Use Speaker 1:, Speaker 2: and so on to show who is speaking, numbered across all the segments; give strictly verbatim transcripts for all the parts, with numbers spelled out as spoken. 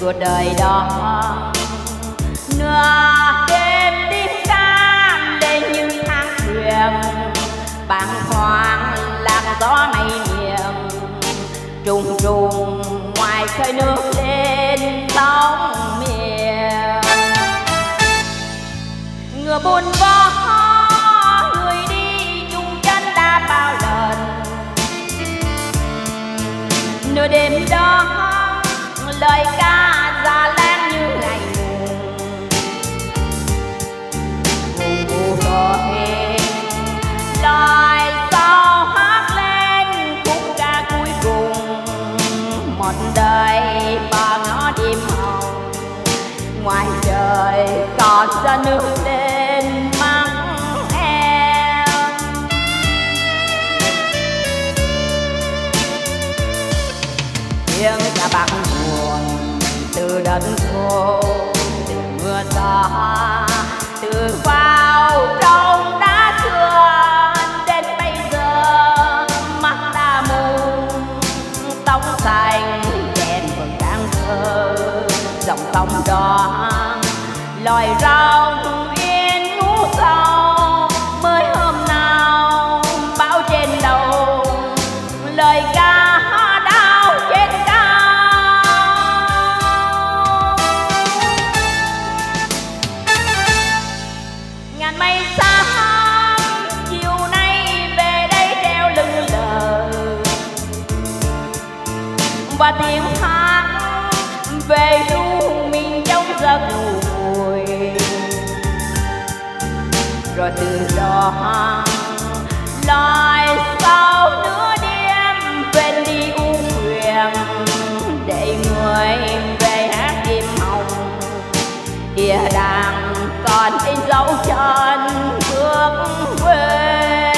Speaker 1: của đời đó. Nửa đêm tiếng ca lên như tháng thuyền, bàng hoàng làn gió mây miệng, trùng trùng ngoài khơi nước lên sóng miền. Ngựa buồn vó người đi chung chân đã bao lần. Nửa đêm đó lời ca già lén như ngày mùng mù rồi lời sau hát lên khúc ca cuối cùng. Một đời ba ngõ đêm hồng, ngoài trời còn ra nước lên mắt em. Tiếng ca bạc buồn từ đất khô, từ mưa gió, từ vào trong đá sườn đến bây giờ. Mắt đã mù tóc xanh đèn vẫn đang thơ, dòng sông đó lòi rong yên ngủ sâu. Mới hôm nào bão trên đầu, lời ca đau trên cao. Ngàn mây xám chiều nay về đây treo lưng lờ, và tiếng hát về ru mình trong giấc ngủ vùi. Rồi từ đó lời sau nửa đêm quên đi u phiền, để người về hát đêm hồng. Địa đàng còn in dấu chân bước quên.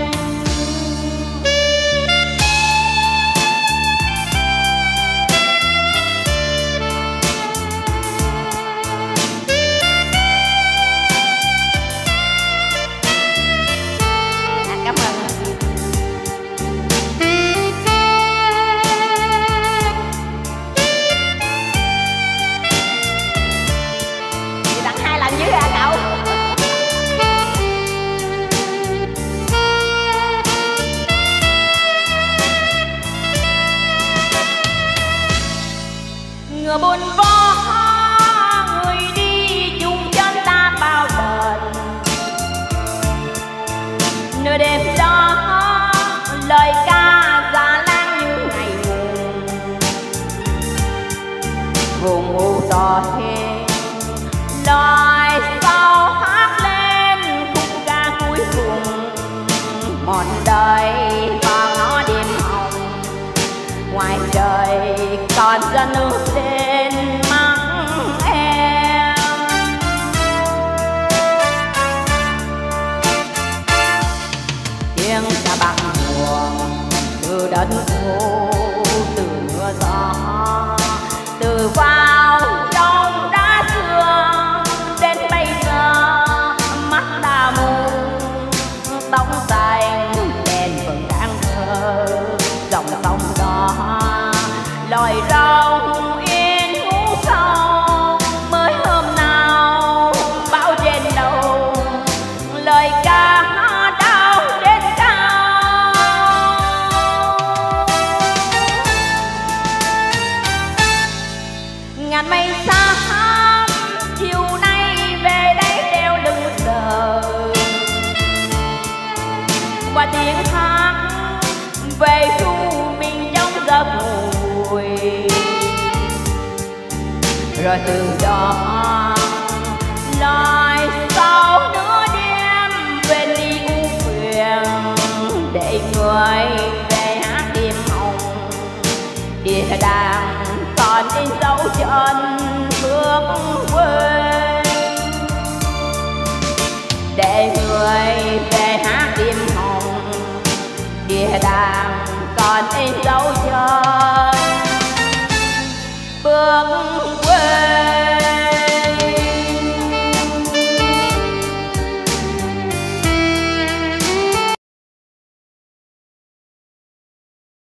Speaker 1: Ngựa buồn vó người đi chung chân ta bao lần. Nửa đêm đó lời ca già láng như ngày mùng vùng u tỏ thêm. Lời sau hát lên khúc ca cuối cùng. Một đời vào ngõ đêm hồng, ngoài trời còn ra nước lên mắt em. Tiếng ca bạc buồn từ đất khô, từ mưa gió, từ vào trong đá sương đến bây giờ. Mắt đã mù tóc xanh đèn vẫn đang thơ, dòng sông đó lòi rong yên ngủ sâu. Mới hôm nào bão trên đầu, lời ca đau trên cao. Ngàn mây xám chiều nay về đây treo lưng lờ, qua tiếng hát về ru mình trong giấc ngủ. Rồi từ đó lời sau nửa đêm quên đi u phiền, để người về hát đêm hồng. Địa đàng còn in dấu chân bước quên, để người về hát đêm hồng. Địa đàng còn in dấu chân bước